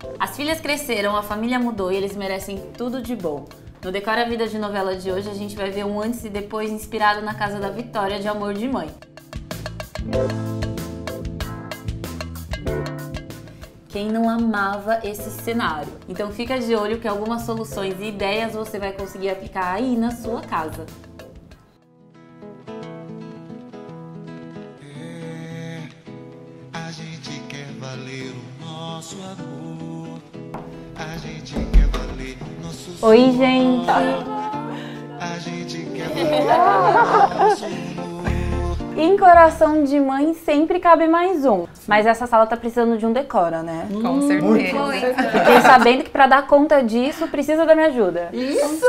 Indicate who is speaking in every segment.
Speaker 1: As filhas cresceram, a família mudou e eles merecem tudo de bom. No Decora a Vida de Novela de hoje, a gente vai ver um antes e depois inspirado na casa da Vitória de Amor de Mãe. Quem não amava esse cenário? Então fica de olho que algumas soluções e ideias você vai conseguir aplicar aí na sua casa.
Speaker 2: A gente quer valer o nosso amor. A gente quer valer nosso
Speaker 1: Oi, gente!
Speaker 2: A gente quer valer o nosso amor.
Speaker 1: Em Coração de Mãe sempre cabe mais um. Mas essa sala tá precisando de um decora, né?
Speaker 3: Com certeza.
Speaker 1: Fiquei sabendo que pra dar conta disso precisa da minha ajuda.
Speaker 3: Isso!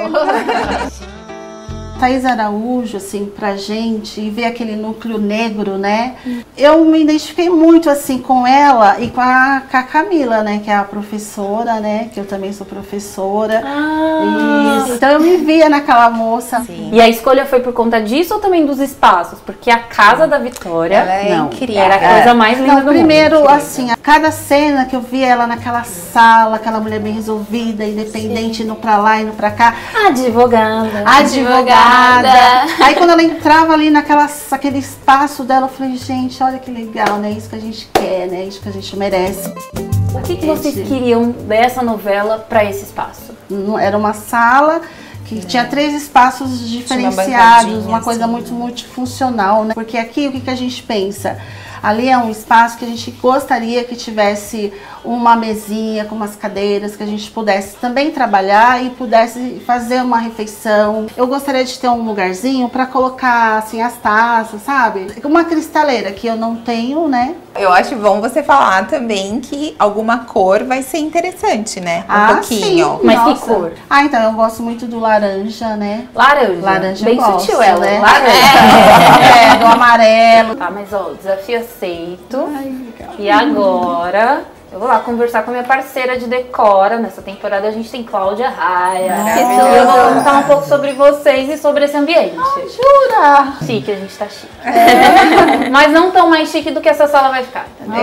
Speaker 4: Thaís Araújo, assim, pra gente, e ver aquele núcleo negro, né? Eu me identifiquei muito, assim, com ela e com a Camila, né? Que é a professora, né? Que eu também sou professora. Isso. Então eu me via naquela moça.
Speaker 1: Sim. E a escolha foi por conta disso ou também dos espaços? Porque a casa da Vitória
Speaker 3: ela é incrível.
Speaker 1: Era a coisa mais linda do mundo.
Speaker 4: Primeiro, assim, a cada cena que eu via ela naquela sala, aquela mulher bem resolvida, independente, indo pra lá, indo pra cá. Advogada. Aí quando ela entrava ali naquele espaço dela, eu falei, gente, olha que legal, né? Isso que a gente quer, né? Isso que a gente merece.
Speaker 1: O que vocês queriam dessa novela para esse espaço?
Speaker 4: Era uma sala que tinha 3 espaços diferenciados, uma coisa
Speaker 3: assim,
Speaker 4: muito multifuncional, né? Porque aqui o que a gente pensa? Ali é um espaço que a gente gostaria que tivesse uma mesinha com umas cadeiras, que a gente pudesse também trabalhar e pudesse fazer uma refeição. Eu gostaria de ter um lugarzinho para colocar assim as taças, sabe? Uma cristaleira que eu não tenho, né?
Speaker 3: Eu acho bom você falar também que alguma cor vai ser interessante, né? Pouquinho.
Speaker 4: Sim.
Speaker 1: Mas
Speaker 4: Nossa.
Speaker 1: que cor?
Speaker 4: Então eu gosto muito do laranja, né?
Speaker 1: Laranja.
Speaker 4: Laranja
Speaker 1: bem
Speaker 4: eu gosto,
Speaker 1: sutil ela,
Speaker 4: né?
Speaker 1: laranja.
Speaker 4: Do amarelo.
Speaker 1: Tá, mas ó, desafio aceito.
Speaker 4: Ai, legal.
Speaker 1: E agora eu vou lá conversar com a minha parceira de decora. Nessa temporada a gente tem Cláudia Raia. E eu vou contar um pouco sobre vocês e sobre esse ambiente.
Speaker 4: Jura?
Speaker 1: Chique, a gente tá chique. Mas não tão mais chique do que essa sala vai ficar, entendeu?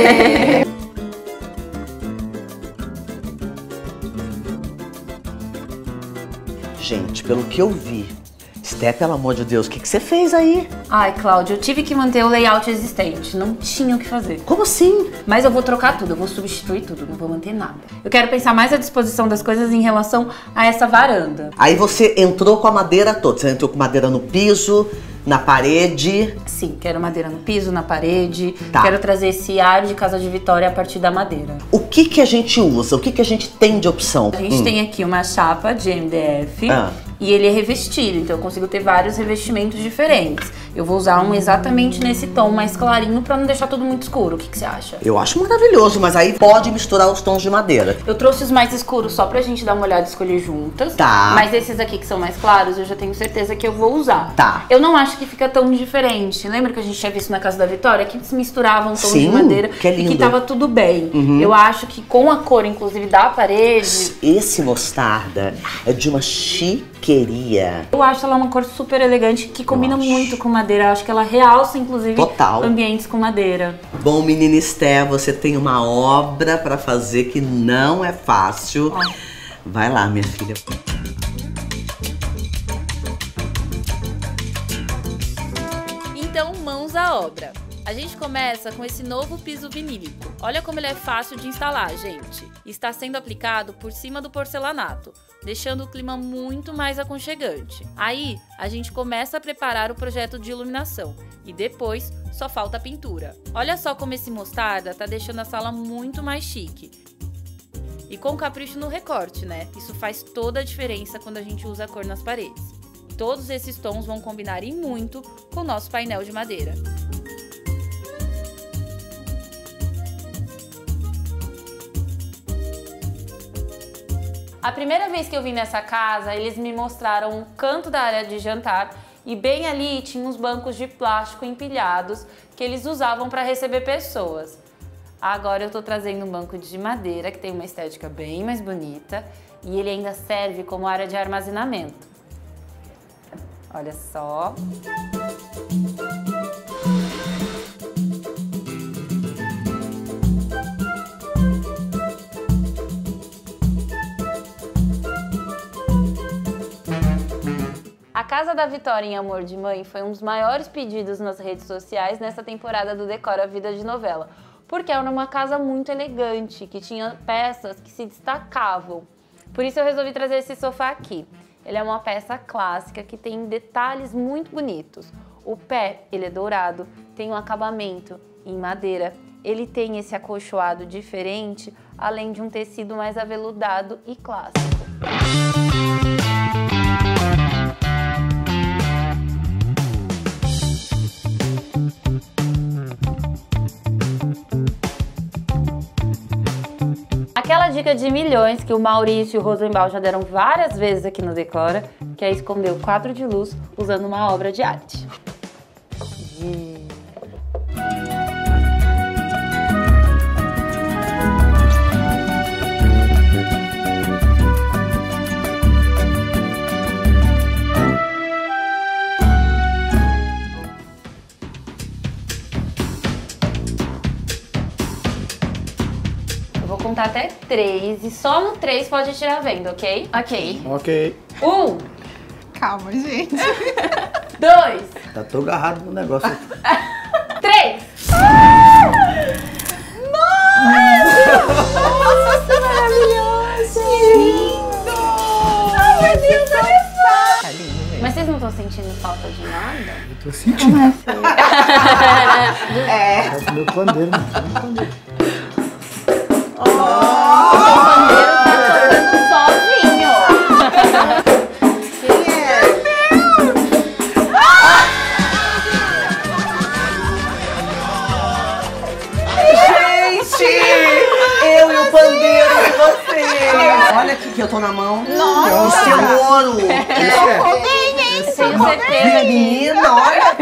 Speaker 5: Gente, pelo que eu vi, Sté, pelo amor de Deus, o que você fez aí?
Speaker 1: Ai, Cláudia, eu tive que manter o layout existente. Não tinha o que fazer.
Speaker 5: Como assim?
Speaker 1: Mas eu vou trocar tudo, eu vou substituir tudo, não vou manter nada. Eu quero pensar mais a disposição das coisas em relação a essa varanda.
Speaker 5: Aí você entrou com a madeira toda. Você entrou com madeira no piso, na parede.
Speaker 1: Sim, quero madeira no piso, na parede.
Speaker 5: Tá.
Speaker 1: Quero trazer esse ar de Casa de Vitória a partir da madeira.
Speaker 5: O que a gente usa? O que a gente tem de opção?
Speaker 1: A gente tem aqui uma chapa de MDF e ele é revestido, então eu consigo ter vários revestimentos diferentes. Eu vou usar um exatamente nesse tom mais clarinho pra não deixar tudo muito escuro. O que você acha?
Speaker 5: Eu acho maravilhoso, mas aí pode misturar os tons de madeira.
Speaker 1: Eu trouxe os mais escuros só pra gente dar uma olhada e escolher juntas.
Speaker 5: Tá.
Speaker 1: Mas esses aqui que são mais claros, eu já tenho certeza que eu vou usar.
Speaker 5: Tá.
Speaker 1: Eu não acho que fica tão diferente. Lembra que a gente tinha visto na Casa da Vitória? Que se misturavam tons de madeira
Speaker 5: que é lindo.
Speaker 1: e que tava tudo bem. Eu acho que com a cor, inclusive, da parede...
Speaker 5: Esse mostarda é de uma chiqueria.
Speaker 1: Eu acho ela uma cor super elegante, que combina muito com madeira. Eu acho que ela realça, inclusive,
Speaker 5: Total.
Speaker 1: ambientes com madeira.
Speaker 5: Bom, menina Sté, você tem uma obra pra fazer que não é fácil. Vai lá, minha filha.
Speaker 1: Então, mãos à obra. A gente começa com esse novo piso vinílico. Olha como ele é fácil de instalar, gente. Está sendo aplicado por cima do porcelanato, deixando o clima muito mais aconchegante. Aí, a gente começa a preparar o projeto de iluminação e depois só falta a pintura. Olha só como esse mostarda tá deixando a sala muito mais chique. E com capricho no recorte, né? Isso faz toda a diferença quando a gente usa a cor nas paredes. Todos esses tons vão combinar e muito com o nosso painel de madeira. A primeira vez que eu vim nessa casa, eles me mostraram um canto da área de jantar e bem ali tinha uns bancos de plástico empilhados que eles usavam para receber pessoas. Agora eu tô trazendo um banco de madeira que tem uma estética bem mais bonita e ele ainda serve como área de armazenamento. Olha só. casa da Vitória em Amor de Mãe foi um dos maiores pedidos nas redes sociais nessa temporada do Decora Vida de Novela, porque era uma casa muito elegante, que tinha peças que se destacavam. Por isso eu resolvi trazer esse sofá aqui. Ele é uma peça clássica que tem detalhes muito bonitos. O pé, ele é dourado, tem um acabamento em madeira. Ele tem esse acolchoado diferente, além de um tecido mais aveludado e clássico. Aquela dica de milhões que o Maurício e o Rosenbaum já deram várias vezes aqui no Decora, que é esconder o quadro de luz usando uma obra de arte. Vou contar até 3 e só no 3 pode tirar vendo, ok? Ok.
Speaker 6: Ok.
Speaker 1: 1.
Speaker 3: Calma, gente.
Speaker 1: 2.
Speaker 6: Tá todo agarrado no negócio.
Speaker 1: 3.
Speaker 3: Nossa, maravilhoso! Lindo! Ai, meu Deus, olha só! Tá lindo, gente.
Speaker 1: Mas vocês não estão sentindo falta de nada?
Speaker 6: Eu tô sentindo.
Speaker 3: É.
Speaker 6: É o meu pandeiro, mano.
Speaker 1: O pandeiro tá tocando sozinho.
Speaker 4: Quem é?
Speaker 5: Gente, eu e o pandeiro de vocês. Olha aqui que eu tô na mão. Nossa. Isso é ouro.
Speaker 1: Tenho certeza que...
Speaker 5: Menina, olha.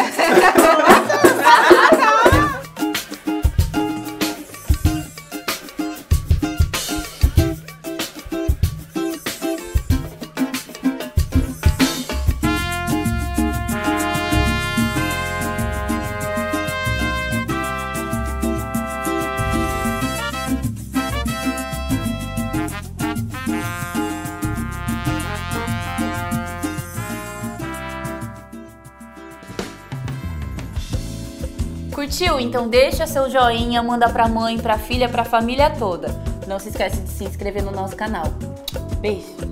Speaker 1: Curtiu? Então deixa seu joinha, manda pra mãe, pra filha, pra família toda. Não se esquece de se inscrever no nosso canal. Beijo!